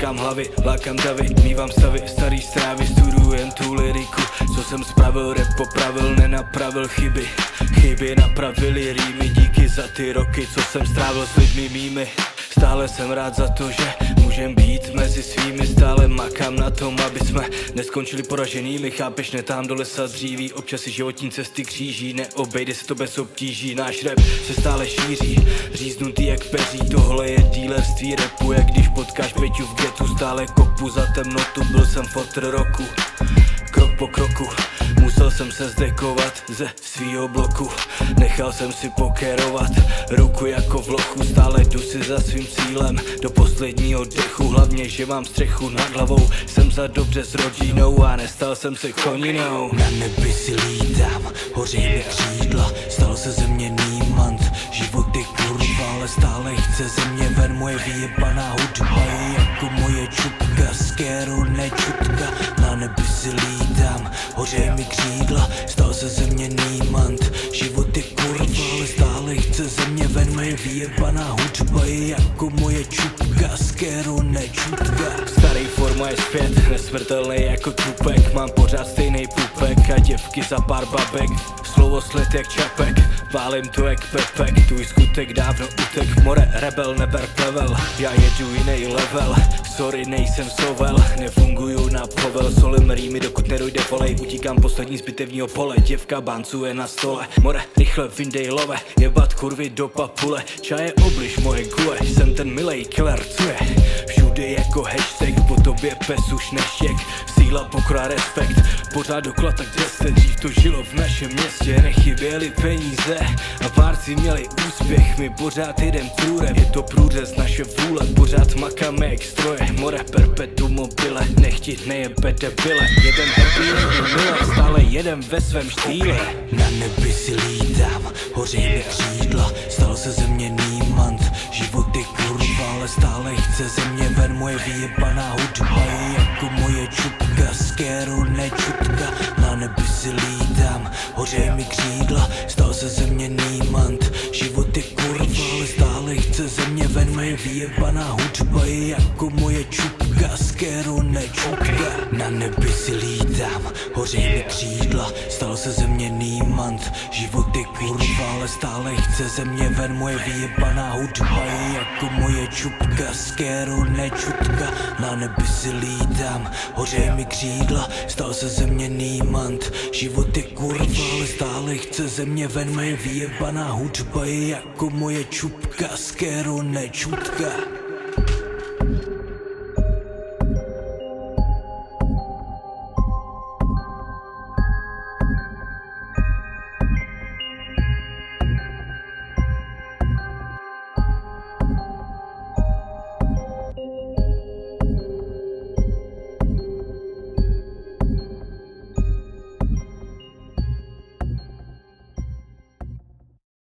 Sekám hlavy, lákám davy, mívám stavy, starý strávy, studujem tu liriku. Co jsem spravil, rap popravil, nenapravil chyby. Chyby napravili rýmy, díky za ty roky, co jsem strávil s lidmi mými. Stále jsem rád za to, že můžem být mezi svými. Stále makám na tom, aby jsme neskončili poraženými. Chápeš, ne tam do lesa dříví, občas si životní cesty kříží. Neobejde se to bez obtíží, náš rap se stále šíří. Říznutý jak peří, tohle je dealerství rapu. Jak když potkáš Peťu v getu, stále kopu za temnotu. Byl jsem fotr roku, krok po kroku. Musel jsem se zdekovat ze svýho bloku. Nechal jsem si pokerovat ruku jako v lochu. Stále jdu si za svým cílem do posledního dechu. Hlavně, že mám střechu nad hlavou. Jsem za dobře s rodinou a nestal jsem se koninou. Na nebi si lítám, hoří mi křídla. Stal se ze mě nímant, život je kurva, ale stále chce ze mě ven. Moje vyjebaná hudba je jako moje čupka, skéru nečutka. Na nebi si lítám, hoří mi křídla. Stal se ze mě nímant, život je kurva, ale stále chce ze mě ven. Moje vyjebaná hudba je jako moje čupka, skéru nečutka. Starý forma je zpět, nesmrtelný jako trupek. Mám pořád stejnej pupek a děvky za pár babek. Slovo sled jak čapek, pálím to jak pepek. Tvůj skutek dávno utek, more rebel neber plevel. Já jedu jiný level, sorry nejsem sovel. Nefunguju na povel, solím rýmy dokud nedojde volej. Utíkám poslední z bitevního pole, děvka bancuje na stole. More rychle vyndej love, jebat kurvy do papule. Čaje obliž moje gule, jsem ten milej killer, co je všude jako hashtag. Po tobě pes už neštěk, síla, pokora, respekt. Pořád dokola tak 10, dřív to žilo v našem městě. Nechyběly peníze a párci měli úspěch. My pořád jedem trůrem, je to průřez naše vůle. Pořád makáme jak stroje, more perpetuum mobile. Nechtit nejebe debile, jeden happy, jeden mile. Stále jedem ve svém štýle. Na nebi si lítám, hoří mi křídla. Stal se ze mě nímant, život je kurva, ale stále chce ze mě ven. Moje vyjebaná hudba je jako moje čupka, skéru nečutka. Na nebi si lítám, hoří mi křídla. Stal se ze mě nímant, život je kurva, ale stále chce ze mě ven. Moje vyjebaná hudba je jako moje čupka, skéru nečutka. Na nebi si lítám, hoří mi křídla. Stal se ze mě nímant, život je kurva, ale stále chce ze mě ven. Moje vyjebaná hudba je jako moje čupka, skéru nečutka. Na nebi si lítám, hoří mi křídla. Stal se ze mě nímant, život je kurva, ale stále chce ze mě ven. Moje vyjebaná hudba je jako moje čupka, skéru nečutka.